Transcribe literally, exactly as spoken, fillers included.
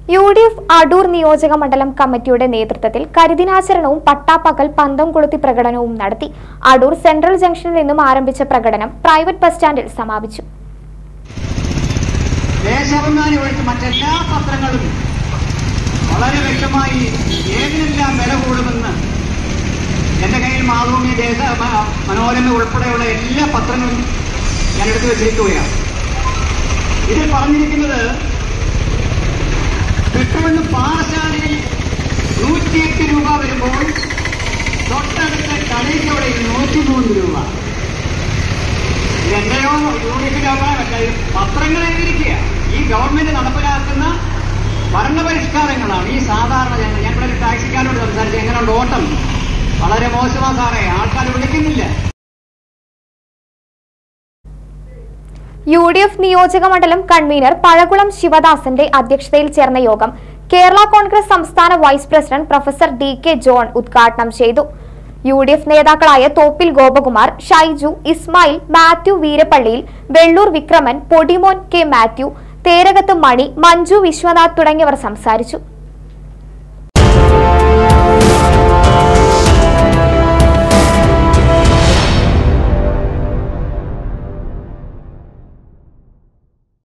U D F Adoor നിയോജക മണ്ഡലം കമ്മിറ്റിയുടെ നേതൃത്വത്തിൽ കരിദിനാചരണവും പട്ടാപ്പകൽ പന്തം കൊളുത്തി പ്രകടനവും നടത്തി. അടൂർ സെൻട്രൽ ജംഗ്ഷനിൽ നിന്നും ആരംഭിച്ച പ്രകടനം പ്രൈവറ്റ് ബസ് സ്റ്റാൻഡിൽ സമാപിച്ചു. ദേശാഭിമാനി ഒഴിച്ച് മറ്റെല്ലാ പത്രങ്ങളും വളരെ വ്യക്തമായി ഏതിനെല്ലാം വില കൂടുമെന്ന് എന്റെ കയ്യിൽ മാതൃഭൂമി, ദേശ മനോരമ ഉൾപ്പെടെയുള്ള എല്ലാ പത്രങ്ങളും ഞാൻ എടുത്തു വെച്ചിരിക്കുകയാണ്. ഇതിൽ പറഞ്ഞിരിക്കുന്നത് പെട്രോളിന് പാറശാലയിൽ നൂറ്റിയെട്ട് രൂപ വരുമ്പോൾ തൊട്ടടുത്ത കടയിലൂടെ നൂറ്റിമൂന്ന് രൂപ. ഇതെന്റെയോ യൂണിഫിന്റെ അഭിപ്രായമല്ല, പത്രങ്ങൾ എഴുതിയിരിക്കുക. ഈ ഗവൺമെന്റ് നടപ്പിലാക്കുന്ന ഭരണപരിഷ്കാരങ്ങളാണ്. ഈ സാധാരണ ജനങ്ങൾ, ഞാൻ ഇവിടെ ഒരു ടാക്സിക്കാരോട് സംസാരിച്ച് എങ്ങനെയുണ്ട് ഓട്ടം, വളരെ മോശമാ സാറേ, ആൾക്കാർ വിളിക്കുന്നില്ല. യു ഡി എഫ് നിയോജക മണ്ഡലം കൺവീനർ പഴകുളം ശിവദാസന്റെ അധ്യക്ഷതയിൽ ചേർന്ന യോഗം കേരള കോൺഗ്രസ് സംസ്ഥാന vice president professor D K John ഉദ്ഘാടനം ചെയ്തു. യു ഡി എഫ് നേതാക്കളായ തോപ്പിൽ ഗോപകുമാർ, ഷൈജു, ഇസ്മായിൽ, മാത്യു വീരപ്പള്ളിയിൽ, വെള്ളൂർ വിക്രമൻ, പൊടിമോൻ കെ മാത്യു, തേരകത്ത് മണി, മഞ്ജു വിശ്വനാഥ് തുടങ്ങിയവർ സംസാരിച്ചു.